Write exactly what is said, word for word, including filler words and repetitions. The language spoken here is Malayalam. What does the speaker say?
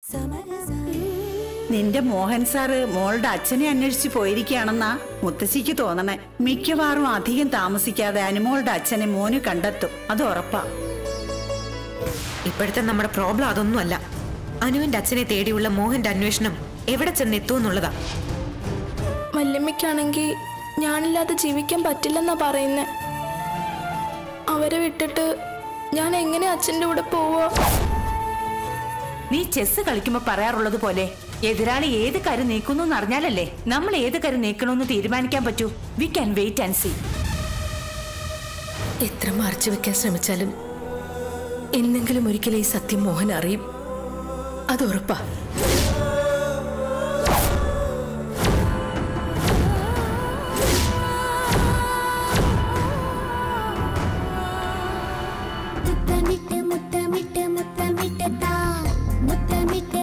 നിന്റെ മോഹൻ സാറ് മോളുടെ അച്ഛനെ അന്വേഷിച്ച് പോയിരിക്കുകയാണെന്നാ മുത്തശ്ശിക്ക് തോന്നണേ. മിക്കവാറും അധികം താമസിക്കാതെ അനുമോളുടെ അച്ഛനെ മോന് കണ്ടെത്തും, അത് ഉറപ്പാ. ഇപ്പോഴത്തെ നമ്മുടെ പ്രോബ്ലം അതൊന്നുമല്ല. അനുവിന്റെ അച്ഛനെ തേടിയുള്ള മോഹന്റെ അന്വേഷണം എവിടെ ചെന്നെത്തുമെന്നുള്ളതാ. വല്യമ്മയ്ക്കാണെങ്കിൽ ഞാനില്ലാതെ ജീവിക്കാൻ പറ്റില്ലെന്നാ പറയുന്നേ. അവരെ വിട്ടിട്ട് ഞാൻ എങ്ങനെ അച്ഛൻ്റെ കൂടെ പോവാ? നീ ചെസ് കളിക്കുമ്പോ പറയാറുള്ളത് പോലെ എതിരാളി ഏത് കരു നീക്കുന്നു അറിഞ്ഞാലല്ലേ നമ്മൾ ഏത് കരു നീക്കണമെന്ന് തീരുമാനിക്കാൻ പറ്റൂ. We can wait and see. എത്ര മറച്ചു വെക്കാൻ ശ്രമിച്ചാലും എന്നെങ്കിലും ഒരിക്കലും ഈ സത്യം മോഹൻ അറിയും, അത് ഉറപ്പാ. മുത്തമിട്ട് മുത്തമിട്ട് മുത്തമിട്ട്